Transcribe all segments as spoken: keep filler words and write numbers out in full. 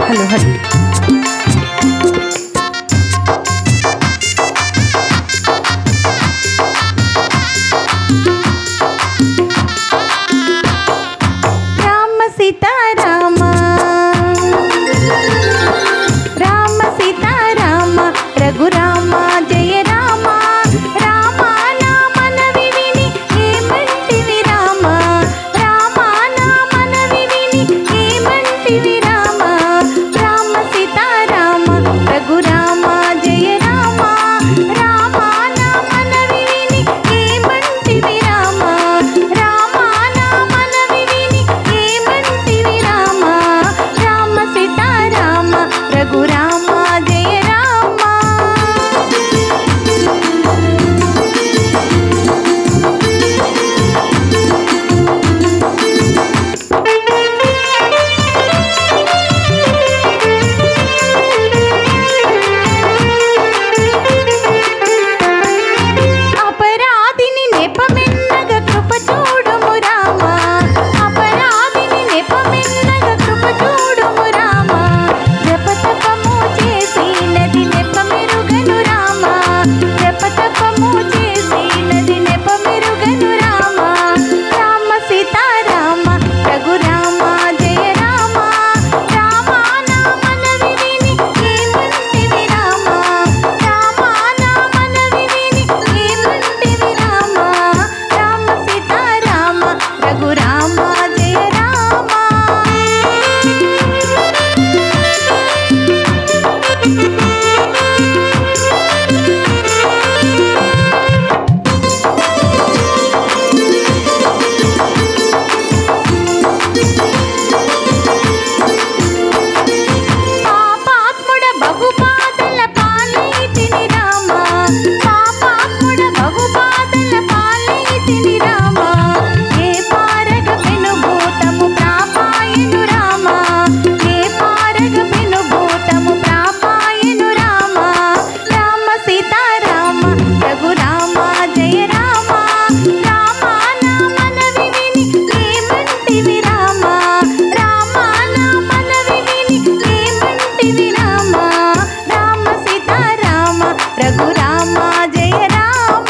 hello hello Rama Sitarama Rama Sitarama Raghurama జయ రామ రామ నా మనవి విని ఏమంటివి రామ రామ నా మనవి విని ఏమంటివి రామ రామ సీతారామ రఘురామ జయ రామ రామ నా మనవి విని ఏమంటివి రామ రామ నా మనవి విని ఏమంటివి రామ రామ సీతారామ రఘురామ జయ రామ అపరాధిని నెపమెన్నగ కృప చూడుము రామ అపరాధిని నెపమెన్నగ కృప చూడుము రామ జపతపము చేసి నది నెపమెరుగను రామ జపతపము చేసి నది నెపమెరుగను రామ రామ సీతారామ రఘురామ జయ రామ రామ నా మనవి విని ఏమంటివి రామ రామ నా మనవి విని ఏమంటివి రామ రామ సీతారామ రఘురామ జయ రామ పాపాత్ముడ బహుబాధల పాలైతిని రామ పాపాత్ముడ బహుబాధల పాలైతిని రామ ఏ పారగ పెనుభూతము ప్రాపాయను రామ ఏ పారగ పెనుభూతము ప్రాపాయను రామ రామ సీతారామ రఘురామ జయ రామ రామ నా మనవి విని ఏమంటివి రామ రామ నా మనవి విని ఏమంటివి రామ రామ సీతారామ రఘురామ జయ రామ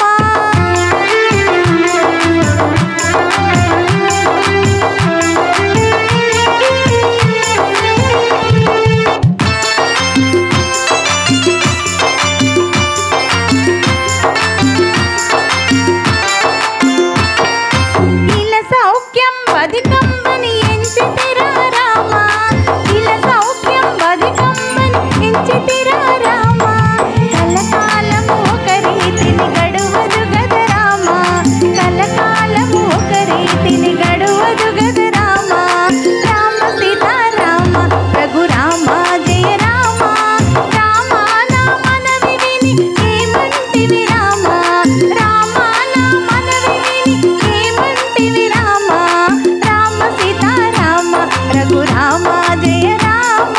ఇల సౌఖ్యం వధికంబని ఎంచితిరా రామ ఇల సౌఖ్యం వధికంబని ఎంచితిరా రామ కలకాలము ఒక రీతిని గడువదు గద రామ కలకాలము ఒక రీతిని గడువదు గద రామ రామ సీతారామ రఘురామ జయ రామ రామ నా మనవి విని ఏమంటివి రామ రామ నా మనవి విని ఏమంటివి రామ రామ సీతారామ రఘురామ జయ రామ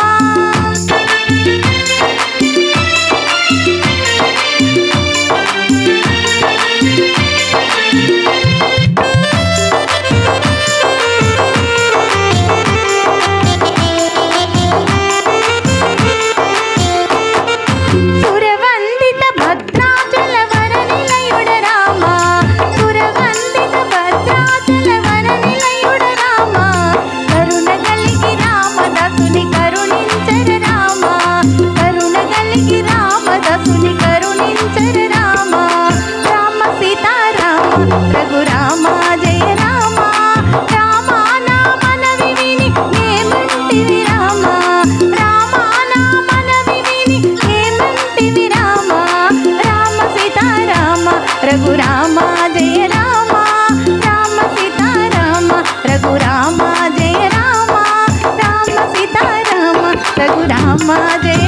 సురవందిత భద్రాచల వర నిలయుడ రామ సురవందిత భద్రాచల వర నిలయుడ రామ కరుణ కలిగి రామదాసుని కరుణించర రామ కరుణ కలిగి రామదాసుని కరుణించర రామ రామ సీతారామ రఘురామ జయ రామ రామ నా మనవి విని ఏమంటివి రామ రామ నా మనవి విని ఏమంటివి రామ రామ సీతారామ రఘురామ జయ రామ రామ సీతారామ రఘురామ జయ రామ రామ సీతారామ రఘురామ జయ